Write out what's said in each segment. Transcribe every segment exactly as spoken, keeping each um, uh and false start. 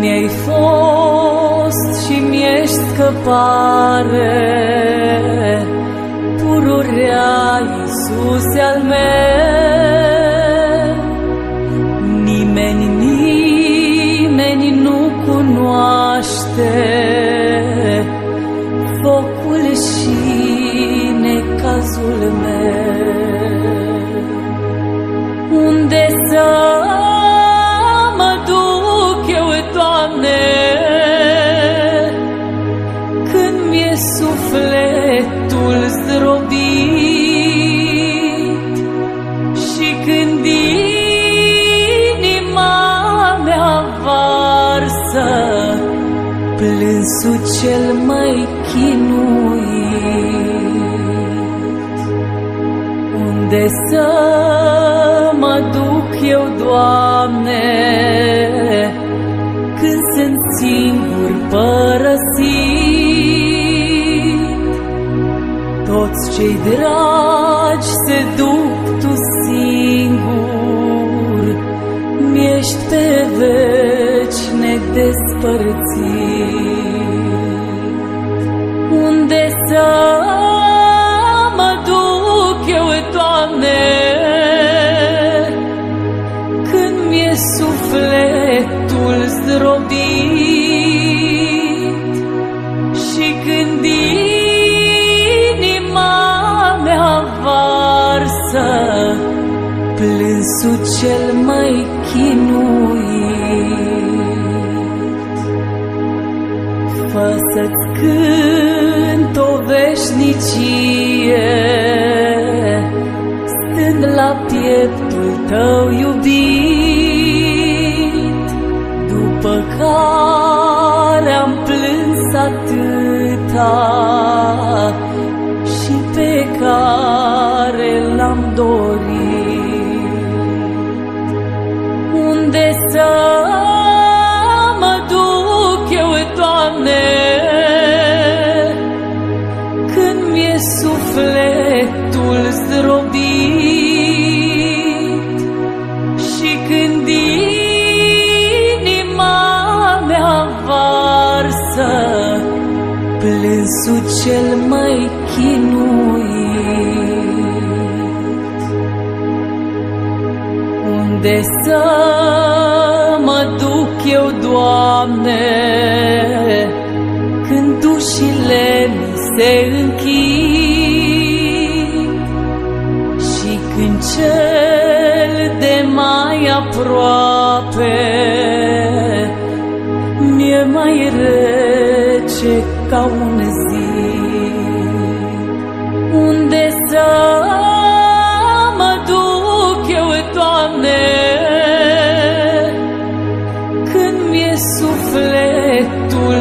mi-ai fost și mi-ești scăpare, pururea, Iisuse al meu. Nimeni, nimeni nu cunoaște focul și necazul meu. Unde să mă duc eu, Doamne, când mi-e sufletul zdrobit și când inima mea varsă plânsul cel mai chinuit? Unde să mă duc eu, Doamne, când sunt singur părăsit? Toți cei dragi se duc, Tu singur mi-ești pe veci nedespărțit. Unde să mă duc eu, Doamne, când mi-e sufletul zdrobit și când inima mea varsă plânsul cel mai chinuit? Fă să-ți cânt o veșnicie, stând la pieptul Tău iubit, după care am plâns atâta și pe care l-am dorit. Unde să mă duc eu, Doamne, când mi-e sufletul zdrobit și când inima mea varsă plânsul cel mai chinuit? Unde să mă duc eu, Doamne, când ușile mi se închid și când cel de mai aproape mi-e mai rece ca un zid? Unde să mă duc eu, Doamne, când mi-e sufletul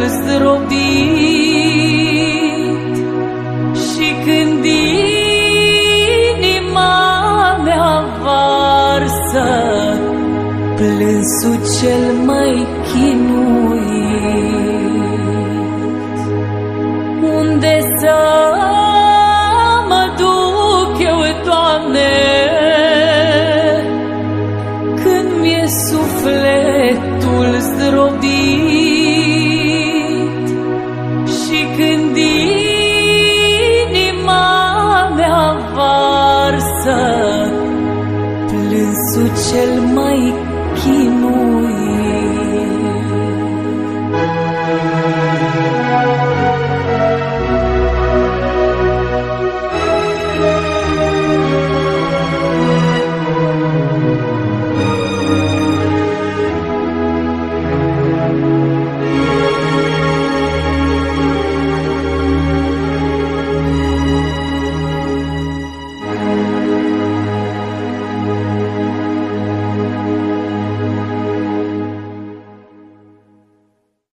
zdrobit și când inima mea varsă plânsul cel mai chinuit? Unde să